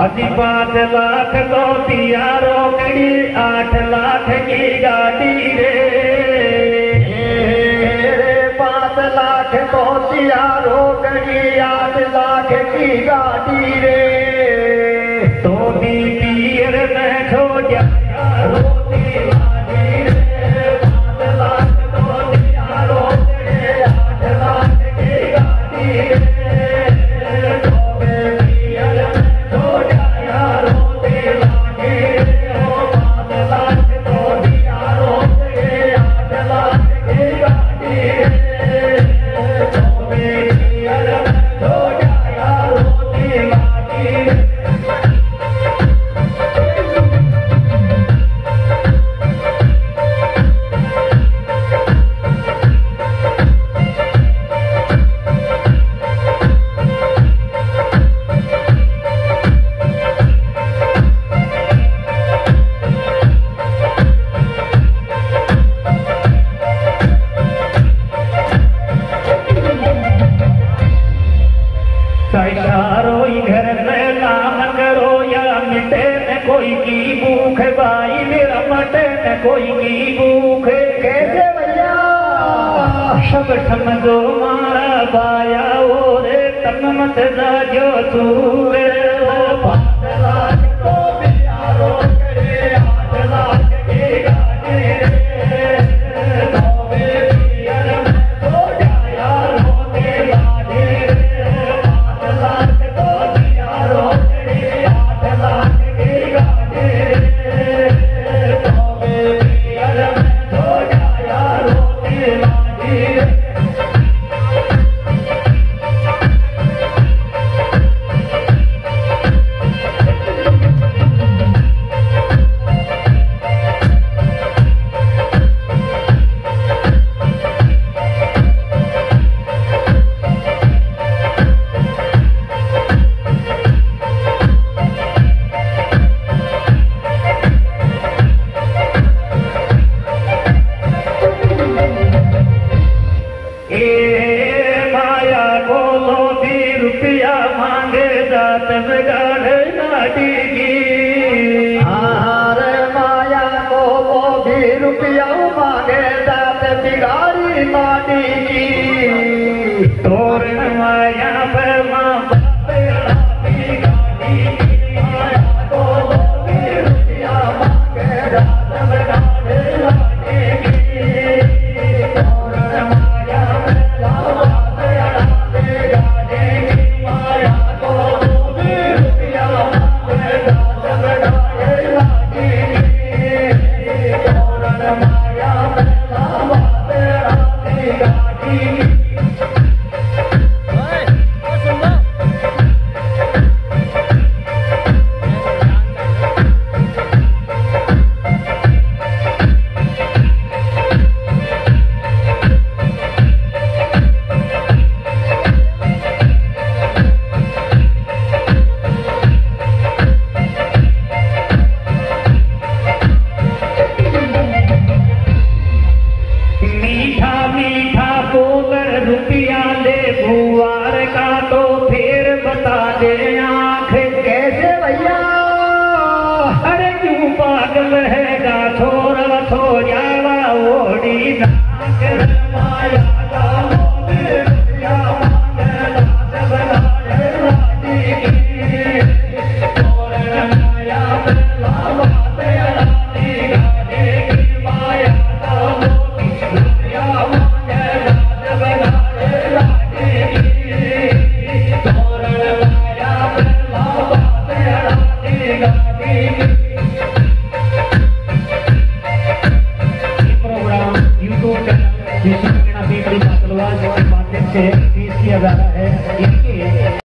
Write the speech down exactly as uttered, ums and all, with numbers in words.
अजी पाँच लाख तो दिया रोकड़ी, आठ लाख की गाड़ी रे। पाँच लाख तो दिया रोकड़ी, आठ लाख की गाड़ी रे। तो दी पीर में छोड़ा रोती लागी रे। पाँच लाख तो दिया रोकड़ी, आठ लाख की गाड़ी रे। घर में नाम करो या मिटे न कोई की भूख, भाई मेरा मटे न कोई की भूख। कैसे भैया सब समझो मारा बाया और तन मत जाजो तूरे। पाँच लाख तो दिया रोकड़ी, आठ लाख की गाड़ी रे। नौवे पियर में तो जाया रोते लागे रे। पाँच लाख तो दिया रोकड़ी, आठ लाख की गाड़ी रे। नौवे पियर में तो जाया रोते लागे रे। बिगाड़ी माटी की तोरण माया पर माँ बाप राती गाड़ी की। माया को भी रुपया मांगे रात बिगाड़े लाटी की। तोरण माया पर माँ बाप राती गाड़ी की। माया को भी रुपया मांगे रात बिगाड़े लाटी की। तोरण माया पर माँ बाप राती गाड़ी की। मीठा मीठा बोकर रुपया ले भुआर का तो फिर बता दे आँख। कैसे भैया अरे क्यों पागल रहेगा छोरा छोरावा ओढ़ी नाक। माया का मोह रुपया मांगे लात बनाए लाटी की। तोरण माया पे लावाते लाटी गाड़ी की। माया का मोह रुपया मांगे लात बनाए लाटी की। तोरण माया पे लावाते लाटी गाड़ी की। प्रोग्राम यूट्यूब चैनल के माध्यम से पेश किया जा रहा है।